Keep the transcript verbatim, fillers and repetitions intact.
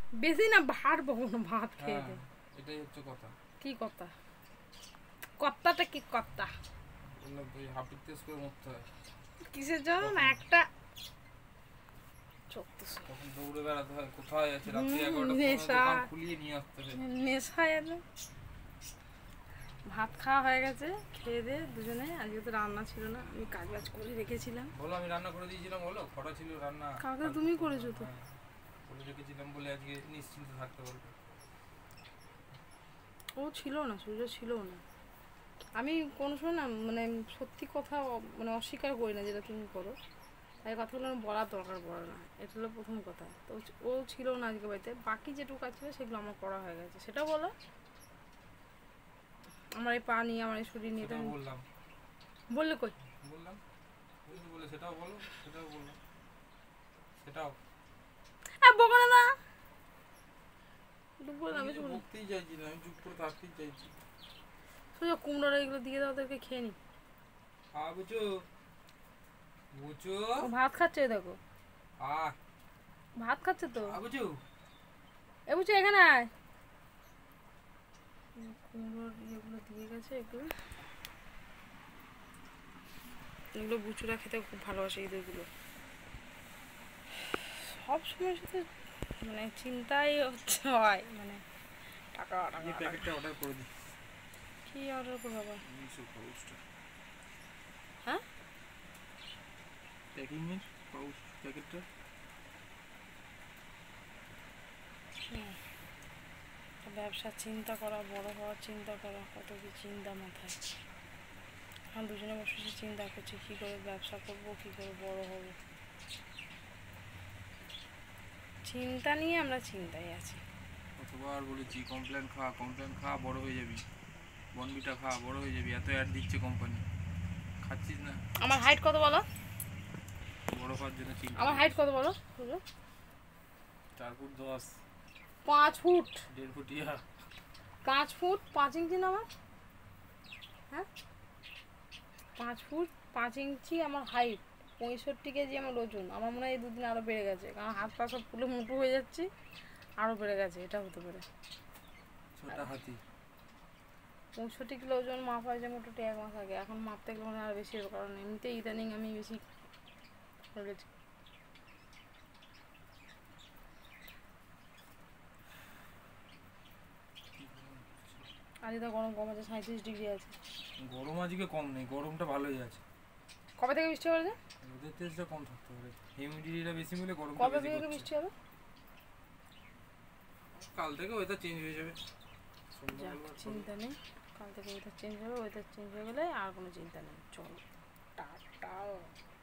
বেশি না ভাত বকনো ভাত খেয়ে দে এটাই হচ্ছে কথা কি কথা কথাটা কি কথা বললাম তুই হাফিজ তেজ করে মরতে হয় কিসের জন্য না একটা তখন দৌড়ে বেড়াতে হয় কোথায় আছে রাত্রি এগারোটার সময় দোকান খুলিয়ে নিয়ে আসতে হবে নেশা এলো ভাত খাওয়া হয়ে গেছে খেয়ে দে দুজনে আজকে তো রান্না ছিল না আমি কাজ বাজ করে রেখেছিলাম বলো আমি রান্না করে দিয়েছিলাম বলো কটা ছিল রান্না কালকে তুমি করেছো তো করে রেখেছিলাম বলে আজকে নিশ্চিন্তে থাকতে পারবে ও ছিল না সূর্য ছিল না আমি কোনো সময় না মানে সত্যি কথা মানে অস্বীকার করি না যেটা তুমি করো তাই কথাগুলো আমার বলার দরকার পড়ে না এটা হলো প্রথম কথা তো ও ছিল না আজকে বাড়িতে বাকি যেটুকু কাজ ছিল সেগুলো আমার করা হয়ে গেছে সেটাও বলো আমার এই পা নিয়ে আমার এই শরীর নিয়ে বললাম বললে কই বললাম বলে সেটাও বলো সেটাও বললাম সেটাও আ বকো না ডুব বল আমি বকতেই চাইছি না আমি চুপ করে থাকতেই চাইছি সোজা কুমড়োরা এগুলো দিয়ে দাও ওদেরকে খেয়ে নি আ বুঝো বুঝো ভাত খাচ্ছে দেখো আ ভাত খাচ্ছে তো আ বুঝো এ বুঝো এখানে আয় কুমড়োর এগুলো দিয়ে গেছে একটু এগুলো বুচুরা খেতে খুব ভালোবাসে এদেরগুলো সব সময় সাথে মানে চিন্তাই হচ্ছে হয় মানে টাকা টাকা এই প্যাকেটটা অর্ডার করে দিই কি অর্ডার করব বাবা নিচে পাউচটা হ্যাঁ প্যাকিং এর পাউচ প্যাকেটটা ব্যবসা চিন্তা করা বড় হওয়ার চিন্তা করা কত কি চিন্তা মাথায় এখন দুজনে বসে চিন্তা করছি কী করে ব্যবসা করবো কী করে বড় হবো চিন্তা নিয়ে আমরা চিন্তায় আছি কতবার বলেছি কমপ্লেন খা কমপ্লেন খা বড় হয়ে যাবি বনবিটা খা বড় হয়ে যাবি এত অ্যাড দিচ্ছে কোম্পানি খাচ্ছিস না আমার হাইট কত বলো বড় হওয়ার জন্য চিন্তা আমার হাইট কত বলো চার ফুট দশ পাঁচ ফুট দেড় ফুট ইয়া পাঁচ ফুট পাঁচ ইঞ্চি না আমার হ্যাঁ পাঁচ ফুট পাঁচ ইঞ্চি আমার হাইট পঁয়ষট্টি কেজি আমার ওজন আমার মনে হয় এই দুদিন আরও বেড়ে গেছে কারণ হাত পা সব ফুলে মুঠো হয়ে যাচ্ছি আরও বেড়ে গেছে এটা হতে পারে ছোটা হাতি পঁয়ষট্টি কিলো ওজন মাপ হয় যে মোটামুটি এক মাস আগে এখন মাপতে গেলে মনে হয় আরও বেশি হবে কারণ এমনিতেই ইদানিং আমি বেশি হয়ে গেছি আজকে তো গরম কম আছে সাঁত্রিশ ডিগ্রি আছে গরম আজকে কম নেই গরমটা ভালোই আছে কবে থেকে বৃষ্টি হবে রোদের তেজটা কম থাকতে পারে হিউমিডিটিটা বেশি মিলে গরমটা কবে থেকে বৃষ্টি হবে কাল থেকে ওয়েদার চেঞ্জ হয়ে যাবে চিন্তা নেই কাল থেকে ওয়েদার চেঞ্জ হবে ওয়েদার চেঞ্জ হয়ে গেলে আর কোনো চিন্তা নেই চলো টাটা